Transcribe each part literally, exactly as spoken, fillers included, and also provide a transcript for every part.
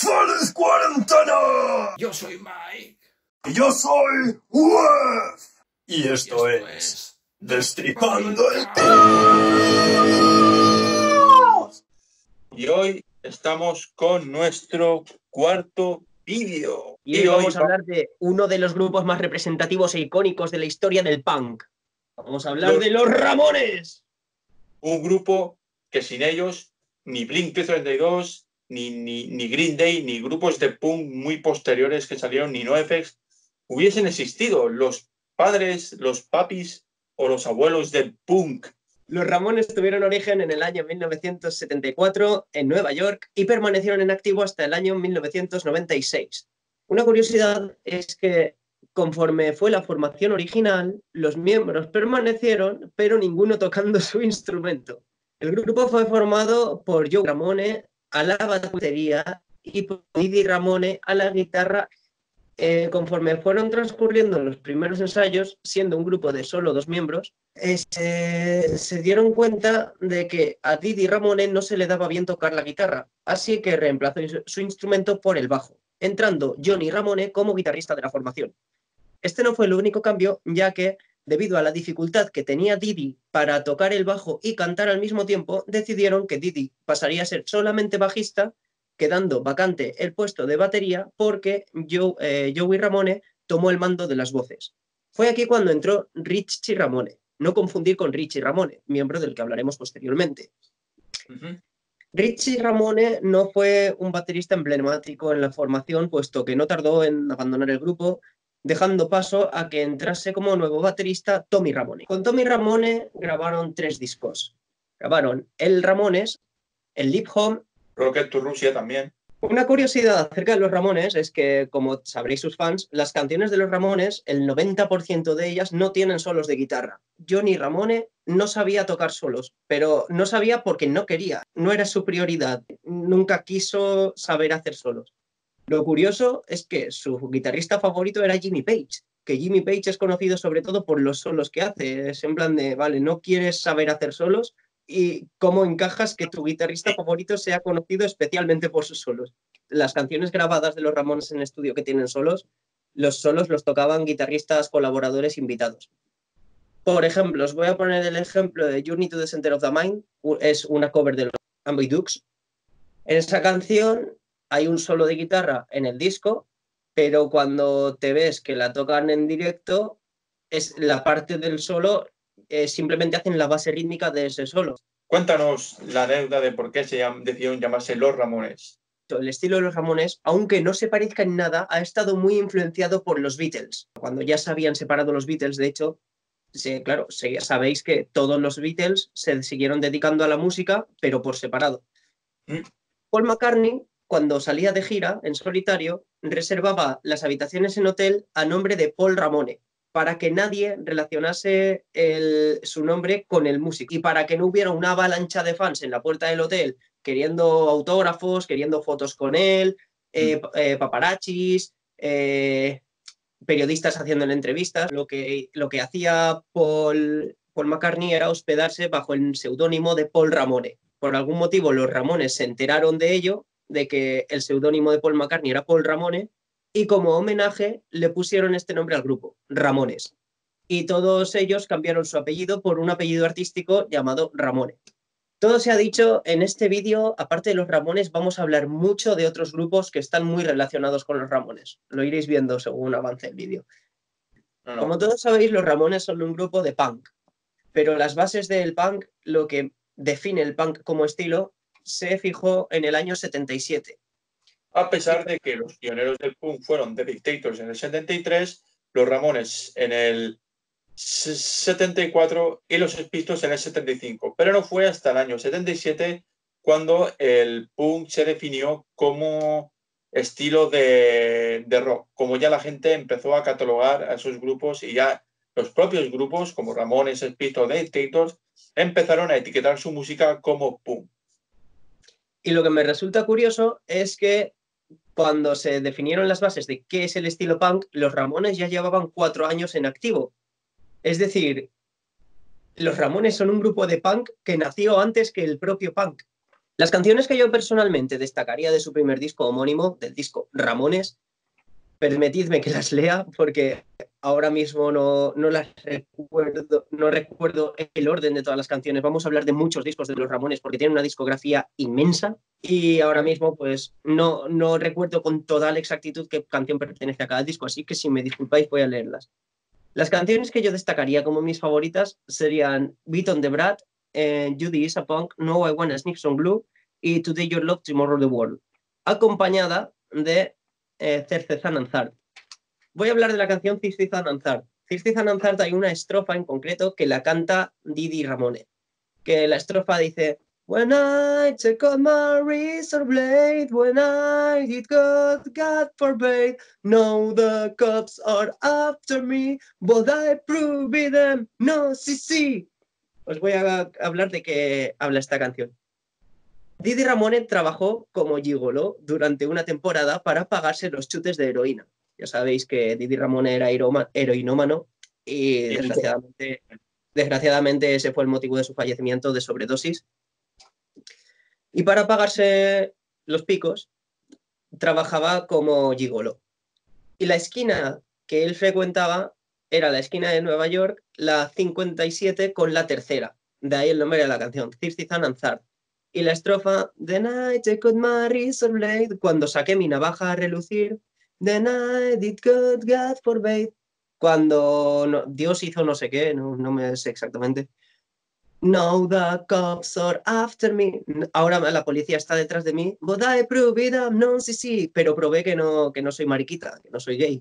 ¡Feliz cuarentena! Yo soy Mike. Y yo soy Wef. Y esto, Y esto es... es... Destripando el Caos. Y hoy estamos con nuestro cuarto vídeo. Y hoy vamos a hablar de uno de los grupos más representativos e icónicos de la historia del punk. Vamos a hablar Los- de los Ramones. Un grupo que sin ellos ni Blink ciento treinta y dos, ni, ni, ni Green Day, ni grupos de punk muy posteriores que salieron, ni NoFX, hubiesen existido. Los padres, los papis o los abuelos del punk. Los Ramones tuvieron origen en el año mil novecientos setenta y cuatro en Nueva York y permanecieron en activo hasta el año mil novecientos noventa y seis. Una curiosidad es que conforme fue la formación original, los miembros permanecieron, pero ninguno tocando su instrumento. El grupo fue formado por Joey Ramone a la batería y por Didi Ramone a la guitarra. Eh, conforme fueron transcurriendo los primeros ensayos, siendo un grupo de solo dos miembros, eh, se, se dieron cuenta de que a Didi Ramone no se le daba bien tocar la guitarra, así que reemplazó su, su instrumento por el bajo, entrando Johnny Ramone como guitarrista de la formación. Este no fue el único cambio, ya que, debido a la dificultad que tenía Didi para tocar el bajo y cantar al mismo tiempo, decidieron que Didi pasaría a ser solamente bajista, quedando vacante el puesto de batería porque Joe, eh, Joey Ramone tomó el mando de las voces. Fue aquí cuando entró Richie Ramone, no confundir con Richie Ramone, miembro del que hablaremos posteriormente. Uh-huh. Richie Ramone no fue un baterista emblemático en la formación, puesto que no tardó en abandonar el grupo, dejando paso a que entrase como nuevo baterista Tommy Ramone. Con Tommy Ramone grabaron tres discos. Grabaron El Ramones, El Live Home. Rocket to Russia también. Una curiosidad acerca de los Ramones es que, como sabréis sus fans, las canciones de los Ramones, el noventa por ciento de ellas no tienen solos de guitarra. Johnny Ramone no sabía tocar solos, pero no sabía porque no quería, no era su prioridad, nunca quiso saber hacer solos. Lo curioso es que su guitarrista favorito era Jimmy Page, que Jimmy Page es conocido sobre todo por los solos que hace, es en plan de, vale, no quieres saber hacer solos, y cómo encajas que tu guitarrista favorito sea conocido especialmente por sus solos. Las canciones grabadas de los Ramones en estudio que tienen solos, los solos los tocaban guitarristas colaboradores invitados. Por ejemplo, os voy a poner el ejemplo de Journey to the Center of the Mind, es una cover de los Amboy Dukes. En esa canción hay un solo de guitarra en el disco, pero cuando te ves que la tocan en directo, es la parte del solo, eh, simplemente hacen la base rítmica de ese solo. Cuéntanos la anécdota de por qué se llam- decidieron llamarse Los Ramones. El estilo de los Ramones, aunque no se parezca en nada, ha estado muy influenciado por los Beatles. Cuando ya se habían separado los Beatles, de hecho, se, claro, se, sabéis que todos los Beatles se siguieron dedicando a la música, pero por separado. ¿Mm? Paul McCartney, cuando salía de gira en solitario, reservaba las habitaciones en hotel a nombre de Paul Ramone, para que nadie relacionase el, su nombre con el músico y para que no hubiera una avalancha de fans en la puerta del hotel queriendo autógrafos, queriendo fotos con él, eh, eh, paparazzis, eh, periodistas haciéndole entrevistas. Lo que, lo que hacía Paul, Paul McCartney era hospedarse bajo el seudónimo de Paul Ramone. Por algún motivo los Ramones se enteraron de ello, de que el seudónimo de Paul McCartney era Paul Ramone, y como homenaje le pusieron este nombre al grupo, Ramones. Y todos ellos cambiaron su apellido por un apellido artístico llamado Ramone. Todo se ha dicho en este vídeo. Aparte de los Ramones, vamos a hablar mucho de otros grupos que están muy relacionados con los Ramones. Lo iréis viendo según avance el vídeo. No, no. Como todos sabéis, los Ramones son un grupo de punk, pero las bases del punk, lo que define el punk como estilo, se fijó en el año setenta y siete. A pesar de que los pioneros del punk fueron The Dictators en el setenta y tres, los Ramones en el setenta y cuatro y los Pistols en el setenta y cinco. Pero no fue hasta el año setenta y siete cuando el punk se definió como estilo de, de rock, como ya la gente empezó a catalogar a esos grupos y ya los propios grupos como Ramones, Pistols, The Dictators empezaron a etiquetar su música como punk. Y lo que me resulta curioso es que cuando se definieron las bases de qué es el estilo punk, los Ramones ya llevaban cuatro años en activo. Es decir, los Ramones son un grupo de punk que nació antes que el propio punk. Las canciones que yo personalmente destacaría de su primer disco homónimo, del disco Ramones, permitidme que las lea porque ahora mismo no, no las recuerdo, no recuerdo el orden de todas las canciones. Vamos a hablar de muchos discos de los Ramones porque tienen una discografía inmensa y ahora mismo pues no, no recuerdo con total exactitud qué canción pertenece a cada disco, así que si me disculpáis voy a leerlas. Las canciones que yo destacaría como mis favoritas serían Beat on the Brat, eh, Judy is a Punk, No I Wanna Sneak Some Glue y Today Your Love, Tomorrow the World, acompañada de eh, Thirsty Zananzart. Voy a hablar de la canción Thirsty Zananzart. Thirsty Zananzart hay una estrofa en concreto que la canta Didi Ramone, que la estrofa dice: When I took out my razor blade, when I did God, God forbade, now the cops are after me, but I proved them, no, sí, sí. Os voy a hablar de qué habla esta canción. Didi Ramone trabajó como gigoló durante una temporada para pagarse los chutes de heroína. Ya sabéis que Didi Ramone era heroinómano y desgraciadamente, desgraciadamente ese fue el motivo de su fallecimiento de sobredosis. Y para pagarse los picos, trabajaba como gigoló. Y la esquina que él frecuentaba era la esquina de Nueva York, la cincuenta y siete con la tercera. De ahí el nombre de la canción, Thirsty Zananzart. Y la estrofa, The night I cut my razor blade, cuando saqué mi navaja a relucir, The night it cut God forbade, cuando no, Dios hizo no sé qué, no, no me sé exactamente. Now the cops are after me. Ahora la policía está detrás de mí. But I proved it, no, sí, sí. Pero probé que no, que no soy mariquita, que no soy gay.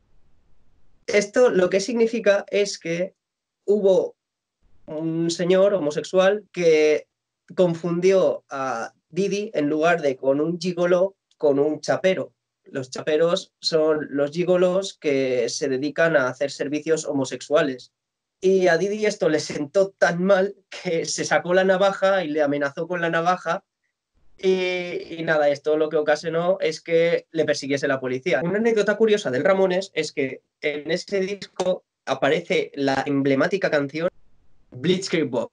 Esto lo que significa es que hubo un señor homosexual que confundió a Didi en lugar de con un gigoló, con un chapero. Los chaperos son los gigolos que se dedican a hacer servicios homosexuales. Y a Didi esto le sentó tan mal que se sacó la navaja y le amenazó con la navaja. Y, y nada, esto lo que ocasionó es que le persiguiese la policía. Una anécdota curiosa del Ramones es que en ese disco aparece la emblemática canción Blitzkrieg Bob,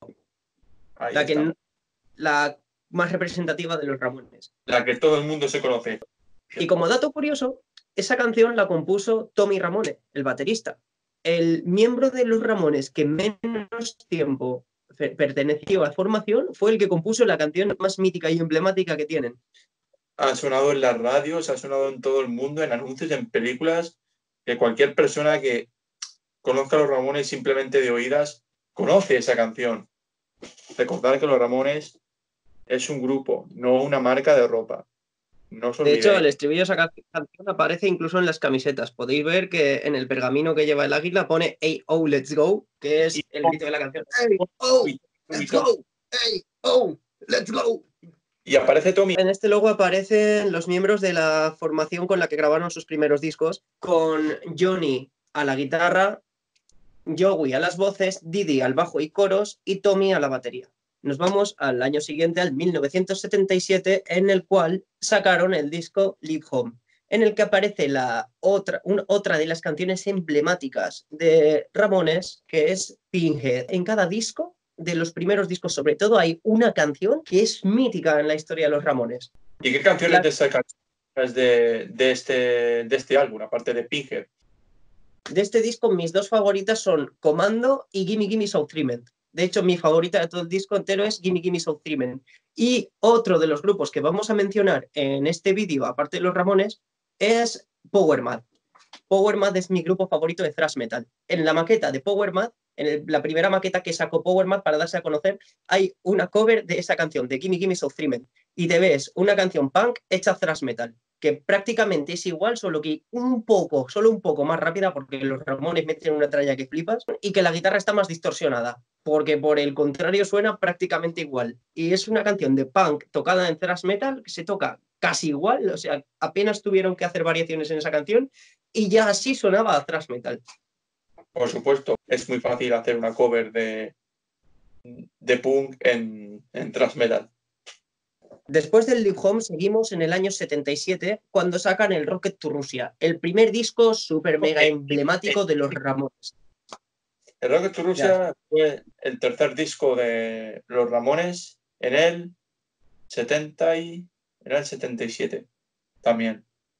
la, que, la más representativa de los Ramones. La que todo el mundo se conoce. Y como dato curioso, esa canción la compuso Tommy Ramone, el baterista. El miembro de los Ramones que menos tiempo perteneció a la formación fue el que compuso la canción más mítica y emblemática que tienen. Ha sonado en las radios, ha sonado en todo el mundo, en anuncios, en películas, que cualquier persona que conozca a los Ramones simplemente de oídas conoce esa canción. Recordar que los Ramones es un grupo, no una marca de ropa. No os de olvidéis. hecho, el estribillo de esa canción aparece incluso en las camisetas. Podéis ver que en el pergamino que lleva el águila pone "Hey, oh, let's go", que es el grito de la canción. "Hey, oh, let's go! Hey, oh, let's go!" Y aparece Tommy. En este logo aparecen los miembros de la formación con la que grabaron sus primeros discos, con Johnny a la guitarra, Joey a las voces, Didi al bajo y coros y Tommy a la batería. Nos vamos al año siguiente, al mil novecientos setenta y siete, en el cual sacaron el disco Live Home, en el que aparece la otra, una, otra de las canciones emblemáticas de Ramones, que es Pinhead. En cada disco, de los primeros discos sobre todo, hay una canción que es mítica en la historia de los Ramones. ¿Y qué canciones la... destacan de, de, este, de este álbum, aparte de Pinhead? De este disco, mis dos favoritas son Commando y Gimme Gimme South Treatment. De hecho, mi favorita de todo el disco entero es Gimme Gimme South Treatment. Y otro de los grupos que vamos a mencionar en este vídeo, aparte de los Ramones, es Power Mad. Power Mad es mi grupo favorito de thrash metal. En la maqueta de Power Mad, en el, la primera maqueta que sacó Power Mad para darse a conocer, hay una cover de esa canción, de Gimme Gimme South Treatment. Y te ves una canción punk hecha thrash metal, que prácticamente es igual, solo que un poco, solo un poco más rápida, porque los Ramones meten una tralla que flipas, y que la guitarra está más distorsionada, porque por el contrario suena prácticamente igual. Y es una canción de punk tocada en thrash metal que se toca casi igual, o sea, apenas tuvieron que hacer variaciones en esa canción y ya así sonaba a thrash metal. Por supuesto, es muy fácil hacer una cover de, de punk en, en thrash metal. Después del Live Home seguimos en el año setenta y siete cuando sacan el Rocket to Russia, el primer disco súper mega emblemático de los Ramones. El Rocket to Russia ya. fue el tercer disco de los Ramones. En él setenta y... Era el setenta y siete también.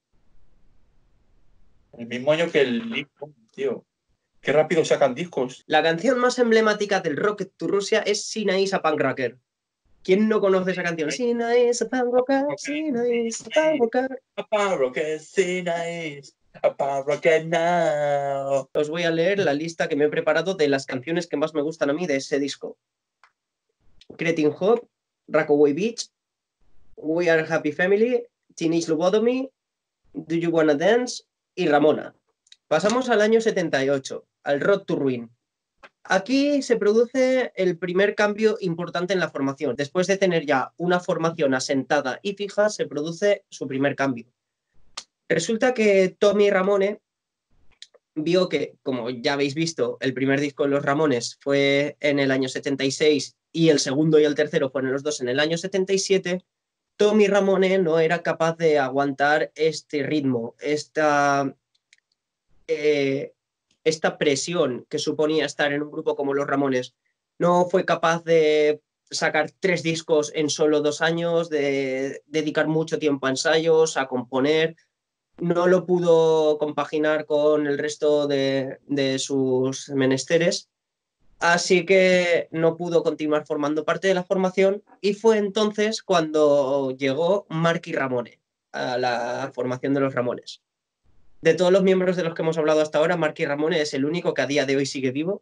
El mismo año que el League, tío. Qué rápido sacan discos. La canción más emblemática del Rocket to Russia es Sina is a Punk Rocker. ¿Quién no conoce esa canción? Sina is a Punk Rocker, Sina is a Punk Rocker. A punk rocker, Sina is a punk rocker now. Os voy a leer la lista que me he preparado de las canciones que más me gustan a mí de ese disco. Cretin Hop, Rockaway Beach, We Are Happy Family, Teenage Lobotomy, Do You Wanna Dance y Ramona. Pasamos al año setenta y ocho, al Road to Ruin. Aquí se produce el primer cambio importante en la formación. Después de tener ya una formación asentada y fija, se produce su primer cambio. Resulta que Tommy Ramone vio que, como ya habéis visto, el primer disco de los Ramones fue en el año setenta y seis y el segundo y el tercero fueron los dos en el año setenta y siete. Tommy Ramone no era capaz de aguantar este ritmo, esta... Eh, esta presión que suponía estar en un grupo como los Ramones. No fue capaz de sacar tres discos en solo dos años, de dedicar mucho tiempo a ensayos, a componer. No lo pudo compaginar con el resto de, de sus menesteres, así que no pudo continuar formando parte de la formación y fue entonces cuando llegó Marky Ramone a la formación de los Ramones. De todos los miembros de los que hemos hablado hasta ahora, Marky Ramone es el único que a día de hoy sigue vivo.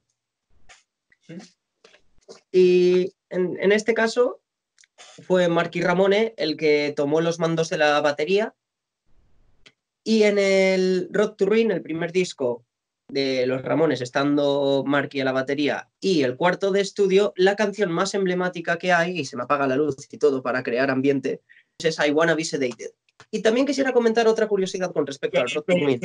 Y en, en este caso fue Marky Ramone el que tomó los mandos de la batería. Y en el Road to Ruin, el primer disco de los Ramones, estando Marky a la batería, y el cuarto de estudio, la canción más emblemática que hay, y se me apaga la luz y todo para crear ambiente, es I Wanna Be Sedated. Y también quisiera comentar otra curiosidad con respecto al Road to Ruin.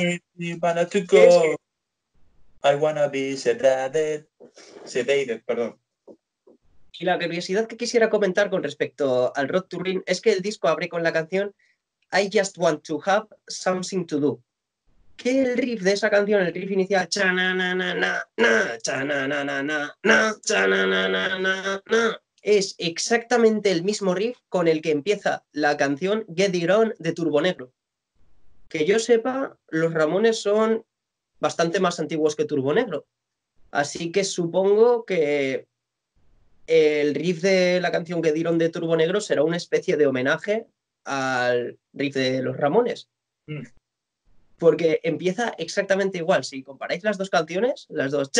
I wanna be sedated. Sedated, perdón. Y la curiosidad que quisiera comentar con respecto al Road to Ruin es que el disco abre con la canción I Just Want to Have Something to Do. Que el riff de esa canción, el riff inicial, es exactamente el mismo riff con el que empieza la canción Get It On de Turbonegro. Que yo sepa, los Ramones son bastante más antiguos que Turbonegro. Así que supongo que el riff de la canción Get It On de Turbonegro será una especie de homenaje al riff de los Ramones. Mm. Porque empieza exactamente igual. Si comparáis las dos canciones, las dos...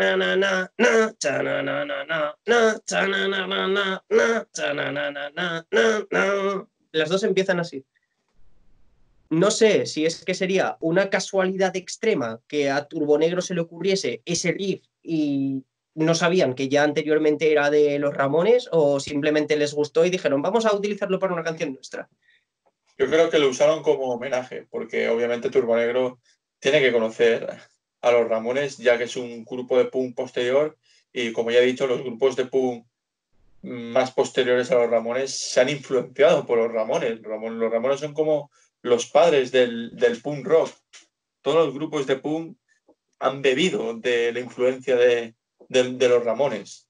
Las dos empiezan así. No sé si es que sería una casualidad extrema que a Turbonegro se le ocurriese ese riff y no sabían que ya anteriormente era de los Ramones, o simplemente les gustó y dijeron, vamos a utilizarlo para una canción nuestra. Yo creo que lo usaron como homenaje, porque obviamente Turbonegro tiene que conocer a los Ramones, ya que es un grupo de punk posterior, y como ya he dicho, los grupos de punk más posteriores a los Ramones se han influenciado por los Ramones. Los Ramones son como los padres del, del punk rock. Todos los grupos de punk han bebido de la influencia de, de, de los Ramones.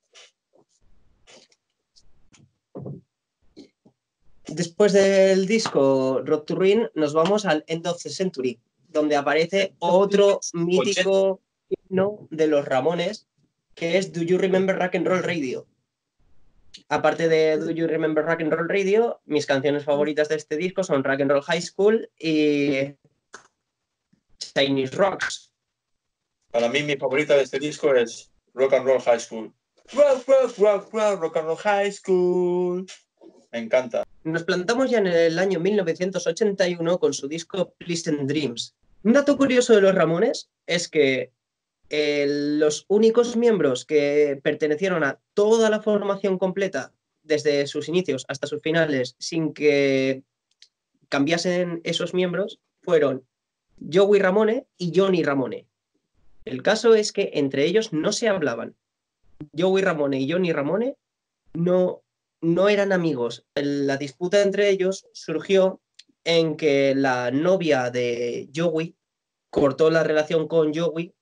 Después del disco Road to Ruin, nos vamos al End of the Century, donde aparece otro mítico himno de los Ramones, que es Do You Remember Rock and Roll Radio. Aparte de Do You Remember Rock and Roll Radio, mis canciones favoritas de este disco son Rock and Roll High School y Chinese Rocks. Para mí, mi favorita de este disco es Rock and Roll High School. Rock, rock, rock, rock, rock and roll high school. Me encanta. Nos plantamos ya en el año mil novecientos ochenta y uno con su disco Pleasant Dreams. Un dato curioso de los Ramones es que eh, los únicos miembros que pertenecieron a toda la formación completa desde sus inicios hasta sus finales sin que cambiasen esos miembros fueron Joey Ramone y Johnny Ramone. El caso es que entre ellos no se hablaban. Joey Ramone y Johnny Ramone no, no eran amigos. La disputa entre ellos surgió en que la novia de Joey cortó la relación con Joey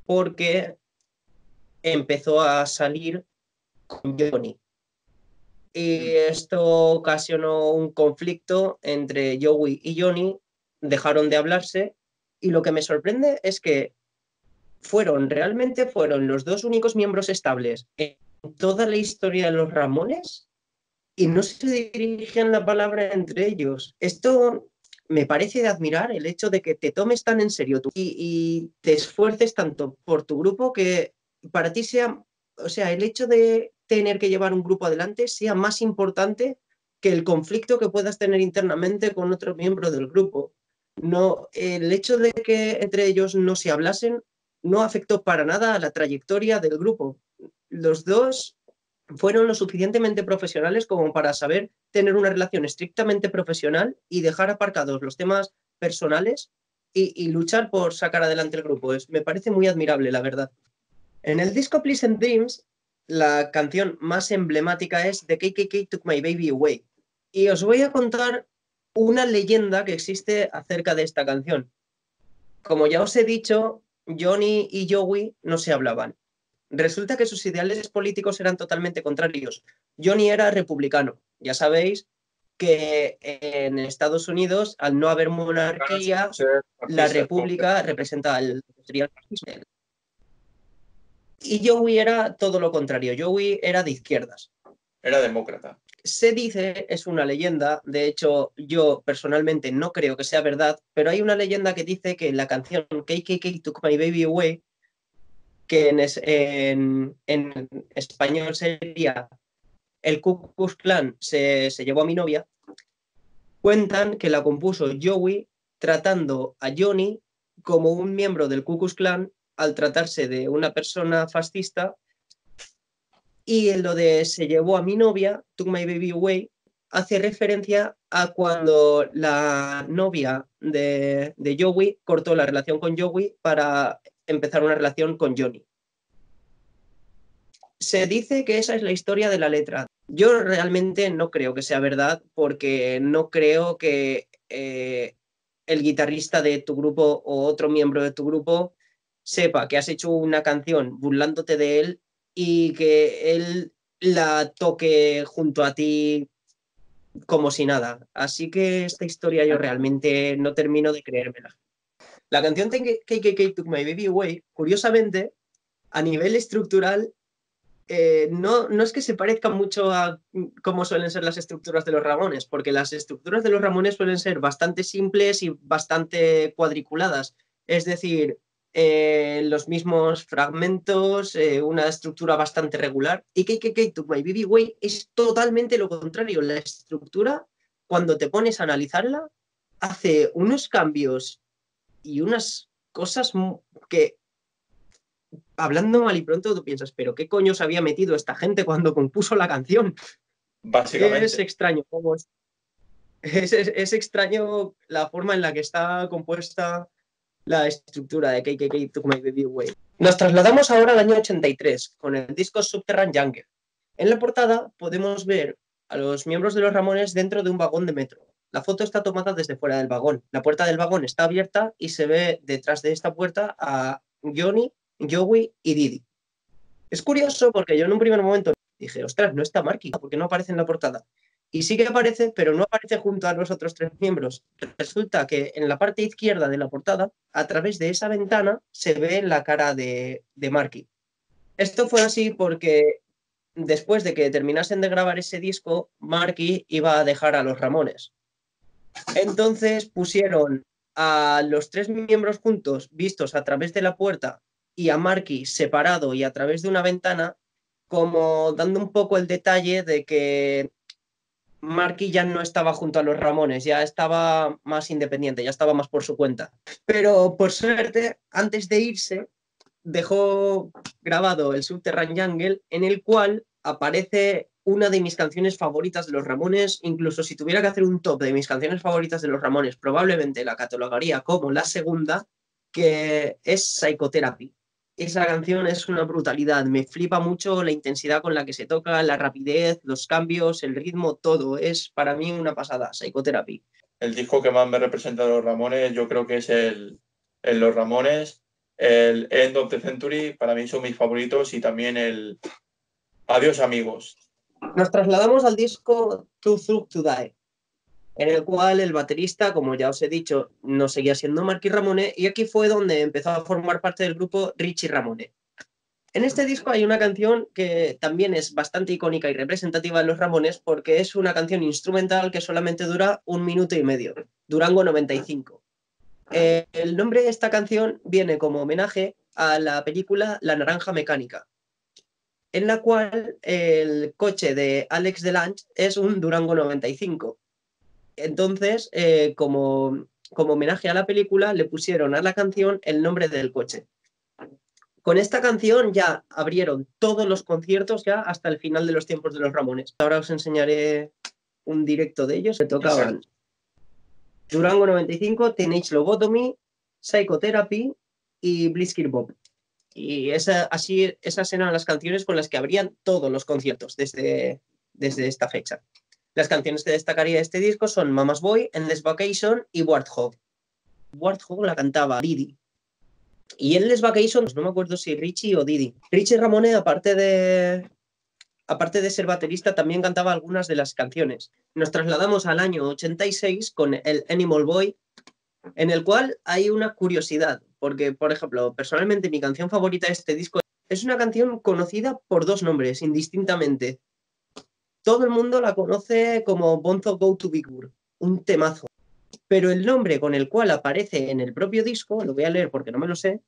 porque empezó a salir con Johnny. y esto ocasionó un conflicto entre Joey y Johnny, dejaron de hablarse y lo que me sorprende es que fueron, realmente fueron los dos únicos miembros estables en toda la historia de los Ramones y no se dirigían la palabra entre ellos. Esto me parece de admirar, el hecho de que te tomes tan en serio tú y, y te esfuerces tanto por tu grupo que para ti sea, o sea, el hecho de tener que llevar un grupo adelante sea más importante que el conflicto que puedas tener internamente con otro miembro del grupo. No, el hecho de que entre ellos no se hablasen no afectó para nada a la trayectoria del grupo. Los dos fueron lo suficientemente profesionales como para saber tener una relación estrictamente profesional y dejar aparcados los temas personales y, y luchar por sacar adelante el grupo. Es, me parece muy admirable, la verdad. En el disco Pleasant Dreams, la canción más emblemática es The K K K Took My Baby Away. Y os voy a contar una leyenda que existe acerca de esta canción. Como ya os he dicho, Johnny y Joey no se hablaban. Resulta que sus ideales políticos eran totalmente contrarios. Johnny era republicano. Ya sabéis que en Estados Unidos, al no haber monarquía, la república representa el... Y Joey era todo lo contrario. Joey era de izquierdas. Era demócrata. Se dice, es una leyenda, de hecho yo personalmente no creo que sea verdad, pero hay una leyenda que dice que la canción K K K Took My Baby Away, que en, es, en, en español sería El Ku Klux Klan se, se llevó a mi novia, cuentan que la compuso Joey tratando a Johnny como un miembro del Ku Klux Klan al tratarse de una persona fascista, y lo de se llevó a mi novia, Took My Baby Away, hace referencia a cuando la novia de, de Joey cortó la relación con Joey para empezar una relación con Johnny. Se dice que esa es la historia de la letra. Yo realmente no creo que sea verdad porque no creo que eh, el guitarrista de tu grupo o otro miembro de tu grupo sepa que has hecho una canción burlándote de él y que él la toque junto a ti como si nada. Así que esta historia yo realmente no termino de creérmela. La canción K K K Took My Baby Away, curiosamente, a nivel estructural, eh, no, no es que se parezca mucho a cómo suelen ser las estructuras de los Ramones, porque las estructuras de los Ramones suelen ser bastante simples y bastante cuadriculadas. Es decir, eh, los mismos fragmentos, eh, una estructura bastante regular. Y K K K Took My Baby Away es totalmente lo contrario. La estructura, cuando te pones a analizarla, hace unos cambios y unas cosas que, hablando mal y pronto, tú piensas, pero ¿qué coño se había metido esta gente cuando compuso la canción? Básicamente. Es extraño cómo es. Es, es, es extraño la forma en la que está compuesta la estructura de K K K Took My Baby Away. Nos trasladamos ahora al año ochenta y tres con el disco Subterranean Jungle. En la portada podemos ver a los miembros de los Ramones dentro de un vagón de metro. La foto está tomada desde fuera del vagón. La puerta del vagón está abierta y se ve detrás de esta puerta a Johnny, Joey y Didi. Es curioso porque yo en un primer momento dije, ostras, no está Marky, porque no aparece en la portada. Y sí que aparece, pero no aparece junto a los otros tres miembros. Resulta que en la parte izquierda de la portada, a través de esa ventana, se ve la cara de, de Marky. Esto fue así porque después de que terminasen de grabar ese disco, Marky iba a dejar a los Ramones. Entonces pusieron a los tres miembros juntos, vistos a través de la puerta, y a Marky separado y a través de una ventana, como dando un poco el detalle de que Marky ya no estaba junto a los Ramones, ya estaba más independiente, ya estaba más por su cuenta. Pero por suerte, antes de irse, dejó grabado el Subterranean Jungle, en el cual aparece una de mis canciones favoritas de los Ramones. Incluso si tuviera que hacer un top de mis canciones favoritas de los Ramones, probablemente la catalogaría como la segunda, que es Psychotherapy. Esa canción es una brutalidad, me flipa mucho la intensidad con la que se toca, la rapidez, los cambios, el ritmo, todo. Es para mí una pasada, Psychotherapy. El disco que más me representa de los Ramones, yo creo que es el, el Los Ramones, el End of the Century, para mí son mis favoritos, y también el Adiós Amigos. Nos trasladamos al disco Too Thug to Die, en el cual el baterista, como ya os he dicho, no seguía siendo Marky Ramone, y aquí fue donde empezó a formar parte del grupo Richie Ramone. En este disco hay una canción que también es bastante icónica y representativa de los Ramones porque es una canción instrumental que solamente dura un minuto y medio, Durango noventa y cinco. Eh, el nombre de esta canción viene como homenaje a la película La Naranja Mecánica, en la cual el coche de Alex Delange es un Durango noventa y cinco. Entonces, eh, como, como homenaje a la película, le pusieron a la canción el nombre del coche. Con esta canción ya abrieron todos los conciertos ya hasta el final de los tiempos de los Ramones. Ahora os enseñaré un directo de ellos que tocaban Exacto. Durango noventa y cinco, Teenage Lobotomy, Psychotherapy y Blitzkrieg Bob. Y esa, así, esas eran las canciones con las que abrían todos los conciertos desde, desde esta fecha. Las canciones que destacaría de este disco son Mama's Boy, Endless Vacation y Warthog. Warthog la cantaba Didi. Y Endless Vacation, no me acuerdo si Richie o Didi. Richie Ramone, aparte de, aparte de ser baterista, también cantaba algunas de las canciones. Nos trasladamos al año ochenta y seis con el Animal Boy, en el cual hay una curiosidad, porque, por ejemplo, personalmente mi canción favorita de este disco es una canción conocida por dos nombres, indistintamente. Todo el mundo la conoce como Bonzo Go to Big Bird, un temazo. Pero el nombre con el cual aparece en el propio disco, lo voy a leer porque no me lo sé,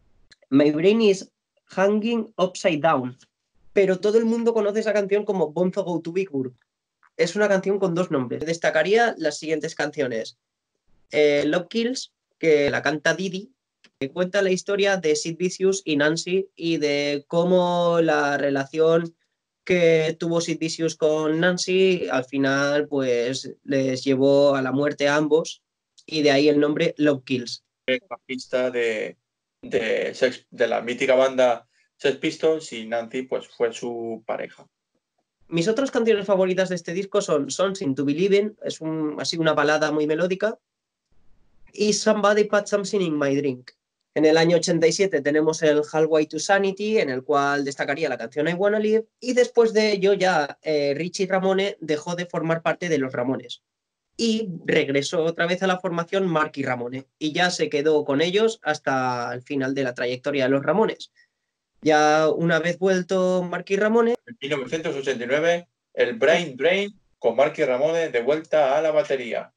My Brain is Hanging Upside Down. Pero todo el mundo conoce esa canción como Bonzo Go to Big Bird. Es una canción con dos nombres. Destacaría las siguientes canciones. Eh, Love Kills, que la canta Didi, que cuenta la historia de Sid Vicious y Nancy y de cómo la relación que tuvo Sid Vicious con Nancy al final pues les llevó a la muerte a ambos, y de ahí el nombre Love Kills. Bajista de, de, Sex, de la mítica banda Sex Pistols, y Nancy pues fue su pareja. Mis otras canciones favoritas de este disco son Something to Believe in, es un, así una balada muy melódica, y Somebody Put Something in My Drink. En el año ochenta y siete tenemos el Halfway to Sanity, en el cual destacaría la canción I Wanna Live, y después de ello ya eh, Richie Ramone dejó de formar parte de los Ramones y regresó otra vez a la formación Marky Ramone, y ya se quedó con ellos hasta el final de la trayectoria de los Ramones. Ya una vez vuelto Marky Ramone... En mil novecientos ochenta y nueve, el Brain Drain con Marky Ramone de vuelta a la batería.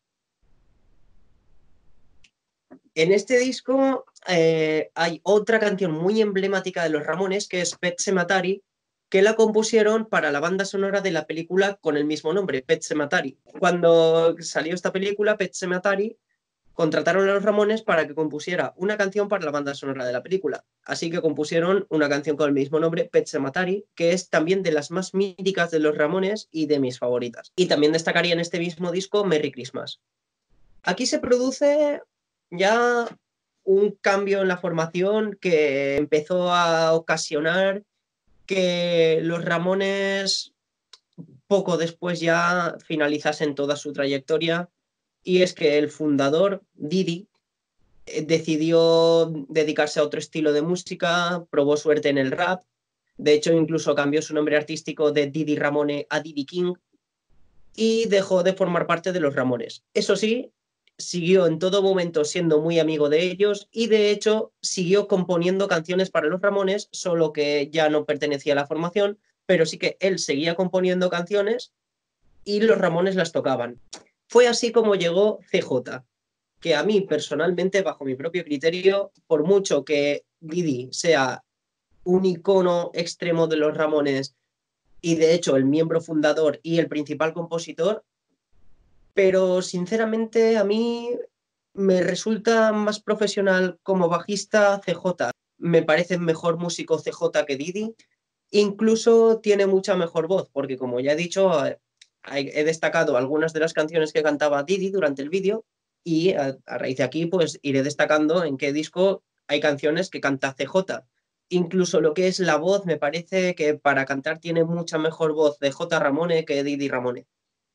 En este disco eh, hay otra canción muy emblemática de los Ramones, que es Pet Sematary, que la compusieron para la banda sonora de la película con el mismo nombre, Pet Sematary. Cuando salió esta película, Pet Sematary, contrataron a los Ramones para que compusiera una canción para la banda sonora de la película. Así que compusieron una canción con el mismo nombre, Pet Sematary, que es también de las más míticas de los Ramones y de mis favoritas. Y también destacaría en este mismo disco Merry Christmas. Aquí se produce ya un cambio en la formación que empezó a ocasionar que los Ramones poco después ya finalizasen toda su trayectoria, y es que el fundador, Didi, decidió dedicarse a otro estilo de música, probó suerte en el rap, de hecho incluso cambió su nombre artístico de Didi Ramone a Didi King y dejó de formar parte de los Ramones. Eso sí, siguió en todo momento siendo muy amigo de ellos y de hecho siguió componiendo canciones para los Ramones, solo que ya no pertenecía a la formación, pero sí que él seguía componiendo canciones y los Ramones las tocaban. Fue así como llegó C J, que a mí personalmente, bajo mi propio criterio, por mucho que Didi sea un icono extremo de los Ramones y de hecho el miembro fundador y el principal compositor, pero sinceramente a mí me resulta más profesional como bajista C J. Me parece mejor músico C J que Didi. Incluso tiene mucha mejor voz, porque como ya he dicho, he destacado algunas de las canciones que cantaba Didi durante el vídeo, y a, a raíz de aquí pues iré destacando en qué disco hay canciones que canta C J. Incluso lo que es la voz, me parece que para cantar tiene mucha mejor voz C J Ramone que Didi Ramone.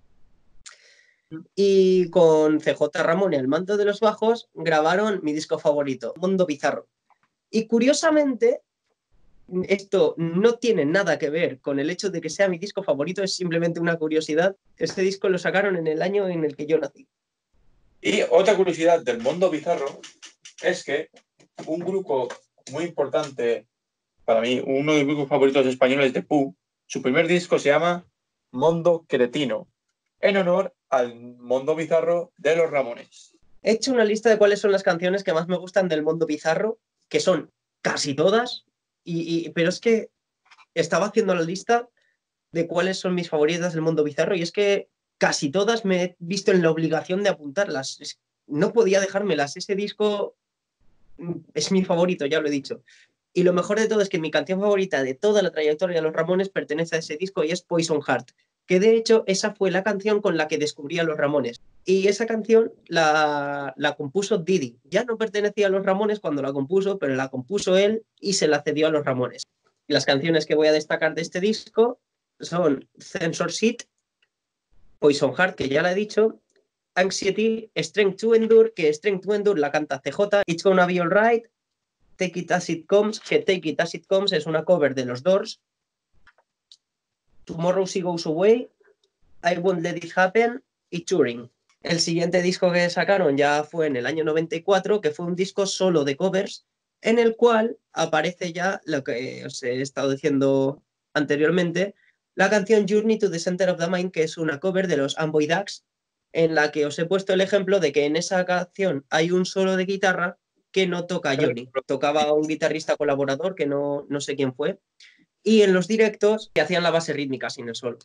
Y con C J Ramone al mando de los bajos grabaron mi disco favorito, Mundo Bizarro. Y curiosamente, esto no tiene nada que ver con el hecho de que sea mi disco favorito, es simplemente una curiosidad. Este disco lo sacaron en el año en el que yo nací. Y otra curiosidad del mundo bizarro es que un grupo muy importante para mí, uno de mis grupos favoritos españoles de Pooh, su primer disco se llama Mondo Cretino, en honor al mundo bizarro de los Ramones. He hecho una lista de cuáles son las canciones que más me gustan del mundo bizarro, que son casi todas, y, y, pero es que estaba haciendo la lista de cuáles son mis favoritas del mundo bizarro, y es que casi todas me he visto en la obligación de apuntarlas. Es, no podía dejármelas. Ese disco es mi favorito, ya lo he dicho. Y lo mejor de todo es que mi canción favorita de toda la trayectoria de los Ramones pertenece a ese disco y es Poison Heart, que de hecho esa fue la canción con la que descubrí a los Ramones. Y esa canción la, la compuso Didi. Ya no pertenecía a los Ramones cuando la compuso, pero la compuso él y se la cedió a los Ramones. Y las canciones que voy a destacar de este disco son Censorship, Poison Heart, que ya la he dicho, Anxiety, Strength to Endure, que Strength to Endure la canta C J, It's Gonna Be Alright, Take It As It Comes, que Take It As It Comes es una cover de los Doors, Tomorrow She Goes Away, I Won't Let It Happen y Turing. El siguiente disco que sacaron ya fue en el año noventa y cuatro, que fue un disco solo de covers, en el cual aparece ya lo que os he estado diciendo anteriormente, la canción Journey to the Center of the Mind, que es una cover de los Amboy Dukes, en la que os he puesto el ejemplo de que en esa canción hay un solo de guitarra que no toca Johnny. Tocaba un guitarrista colaborador que no, no sé quién fue. Y en los directos que hacían la base rítmica sin el solo.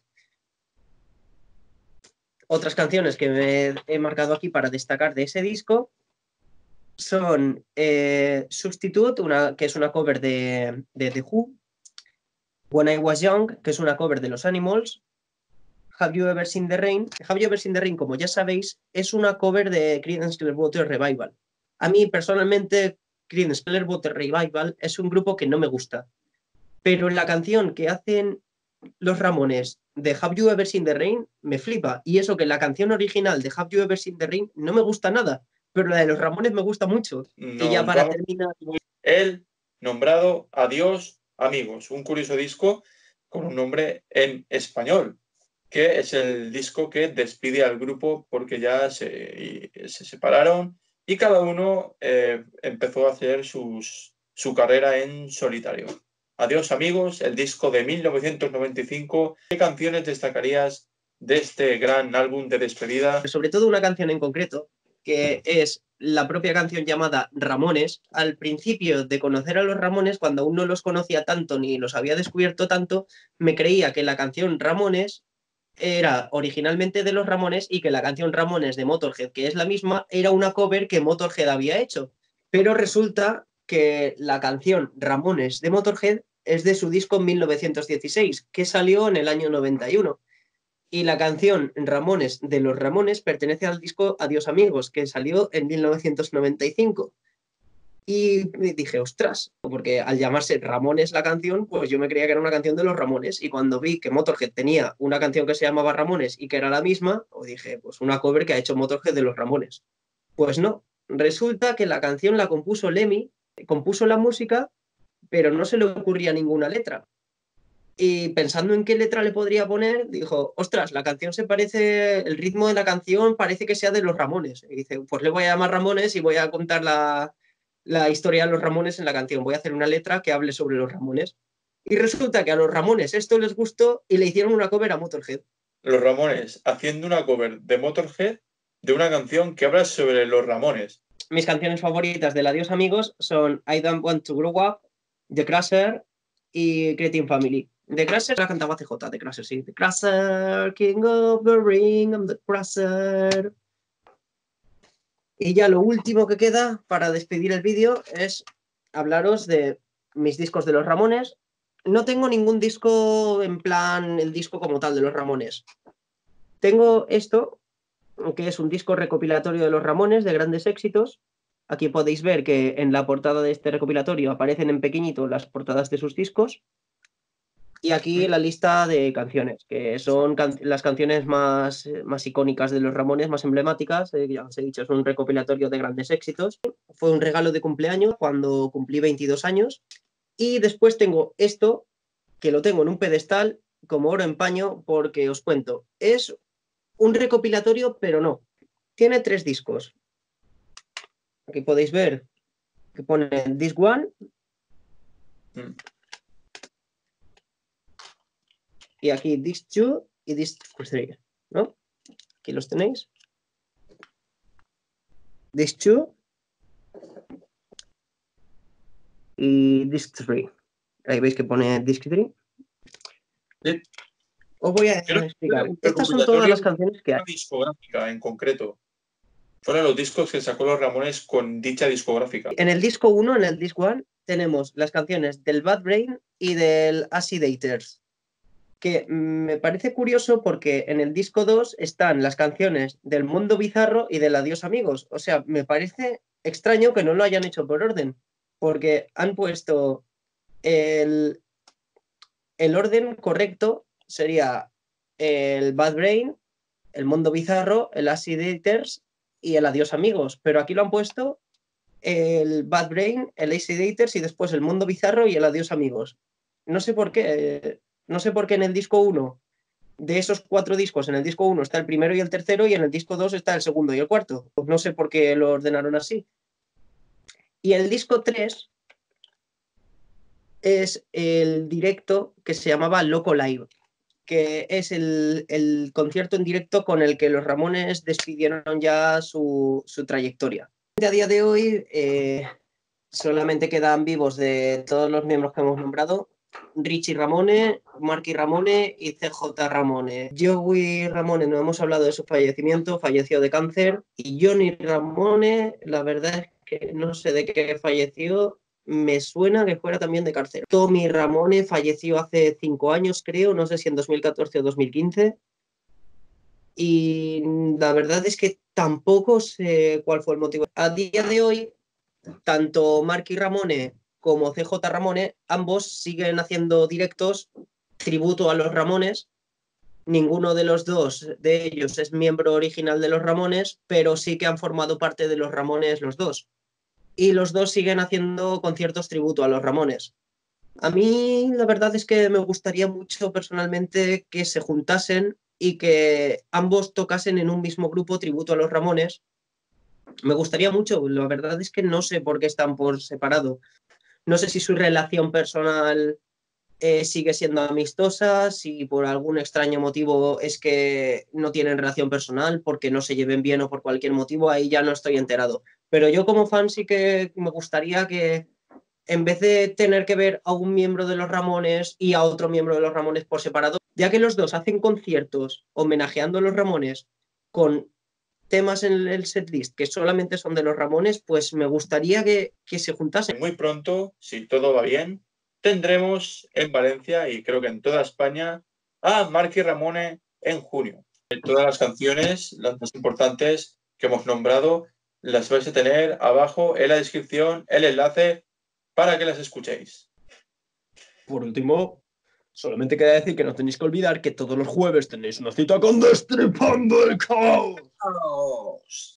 Otras canciones que me he marcado aquí para destacar de ese disco son eh, Substitute, una, que es una cover de, de The Who, When I Was Young, que es una cover de los Animals, Have You Ever Seen the Rain. Have You Ever Seen the Rain, como ya sabéis, es una cover de Creedence Clearwater Revival. A mí, personalmente, Creedence Clearwater Revival es un grupo que no me gusta. Pero la canción que hacen los Ramones de Have You Ever Seen the Rain me flipa. Y eso que la canción original de Have You Ever Seen the Rain no me gusta nada. Pero la de los Ramones me gusta mucho. Nos y ya para vamos- terminar... El nombrado Adiós, amigos, un curioso disco con un nombre en español, que es el disco que despide al grupo porque ya se, se separaron y cada uno eh, empezó a hacer sus, su carrera en solitario. Adiós, amigos, el disco de mil novecientos noventa y cinco. ¿Qué canciones destacarías de este gran álbum de despedida? Sobre todo una canción en concreto, que es la propia canción llamada Ramones. Al principio de conocer a los Ramones, cuando aún no los conocía tanto ni los había descubierto tanto, me creía que la canción Ramones era originalmente de los Ramones y que la canción Ramones de Motorhead, que es la misma, era una cover que Motorhead había hecho. Pero resulta que la canción Ramones de Motorhead es de su disco mil novecientos dieciséis, que salió en el año noventa y uno. Y la canción Ramones de los Ramones pertenece al disco Adiós Amigos, que salió en mil novecientos noventa y cinco. Y dije, ostras, porque al llamarse Ramones la canción, pues yo me creía que era una canción de los Ramones. Y cuando vi que Motorhead tenía una canción que se llamaba Ramones y que era la misma, pues dije, pues una cover que ha hecho Motorhead de los Ramones. Pues no, resulta que la canción la compuso Lemmy, compuso la música, pero no se le ocurría ninguna letra. Y pensando en qué letra le podría poner, dijo, ostras, la canción se parece, el ritmo de la canción parece que sea de los Ramones. Y dice, pues le voy a llamar Ramones y voy a contar la, la historia de los Ramones en la canción. Voy a hacer una letra que hable sobre los Ramones. Y resulta que a los Ramones esto les gustó y le hicieron una cover a Motorhead. Los Ramones haciendo una cover de Motorhead de una canción que habla sobre los Ramones. Mis canciones favoritas del Adiós Amigos son I Don't Want to Grow Up, The Crusher y Cretin Family. The Crusher la cantaba C J, The Crusher, sí. The Crusher, King of the Ring, I'm the Crusher. Y ya lo último que queda para despedir el vídeo es hablaros de mis discos de los Ramones. No tengo ningún disco en plan el disco como tal de los Ramones. Tengo esto, que es un disco recopilatorio de los Ramones de grandes éxitos. Aquí podéis ver que en la portada de este recopilatorio aparecen en pequeñito las portadas de sus discos. Y aquí la lista de canciones, que son can las canciones más, más icónicas de los Ramones, más emblemáticas. Eh, ya os he dicho, es un recopilatorio de grandes éxitos. Fue un regalo de cumpleaños cuando cumplí veintidós años. Y después tengo esto, que lo tengo en un pedestal como oro en paño, porque os cuento, es un recopilatorio, pero no. Tiene tres discos. Aquí podéis ver que pone Disc One. Mm. Y aquí Disc Two y Disc Three, ¿no? Aquí los tenéis. Disc Two y Disc Three. Ahí veis que pone Disc Three. Sí. Os voy a Creo que explicar. un Estas son todas las canciones que hay. Una discográfica en concreto. Fueron los discos que sacó los Ramones con dicha discográfica. En el disco uno, en el disc one, tenemos las canciones del Bad Brain y del Acidators, que me parece curioso porque en el disco dos están las canciones del Mundo Bizarro y del Adiós Amigos. O sea, me parece extraño que no lo hayan hecho por orden, porque han puesto el, el orden correcto, sería el Bad Brain, el Mundo Bizarro, el Acidators y el Adiós Amigos, pero aquí lo han puesto el Bad Brain, el Acidators y después el Mundo Bizarro y el Adiós Amigos. No sé por qué, no sé por qué en el disco uno, de esos cuatro discos, en el disco uno está el primero y el tercero y en el disco dos está el segundo y el cuarto. Pues no sé por qué lo ordenaron así. Y el disco tres es el directo que se llamaba Loco Live, que es el, el concierto en directo con el que los Ramones despidieron ya su, su trayectoria. A día de hoy eh, solamente quedan vivos de todos los miembros que hemos nombrado Richie Ramone, Marky Ramone y C J Ramone. Joey Ramone, no hemos hablado de su fallecimiento, falleció de cáncer. Y Johnny Ramone, la verdad es que no sé de qué falleció, me suena que fuera también de cárcel. Tommy Ramone falleció hace cinco años, creo, no sé si en dos mil catorce o dos mil quince. Y la verdad es que tampoco sé cuál fue el motivo. A día de hoy, tanto Marky Ramone como C J Ramone, ambos siguen haciendo directos tributo a los Ramones. Ninguno de los dos de ellos es miembro original de los Ramones, pero sí que han formado parte de los Ramones los dos. Y los dos siguen haciendo conciertos tributo a los Ramones. A mí la verdad es que me gustaría mucho personalmente que se juntasen y que ambos tocasen en un mismo grupo tributo a los Ramones. Me gustaría mucho, la verdad es que no sé por qué están por separado. No sé si su relación personal eh, sigue siendo amistosa, si por algún extraño motivo es que no tienen relación personal, porque no se lleven bien o por cualquier motivo, ahí ya no estoy enterado. Pero yo como fan sí que me gustaría que en vez de tener que ver a un miembro de los Ramones y a otro miembro de los Ramones por separado, ya que los dos hacen conciertos homenajeando a los Ramones con temas en el setlist que solamente son de los Ramones, pues me gustaría que, que se juntasen. Muy pronto, si todo va bien, tendremos en Valencia y creo que en toda España a Marky Ramone en junio. Todas las canciones, las más importantes que hemos nombrado, las vais a tener abajo en la descripción, el enlace para que las escuchéis. Por último, solamente queda decir que no tenéis que olvidar que todos los jueves tenéis una cita con Destripando el Caos. ¡Vamos!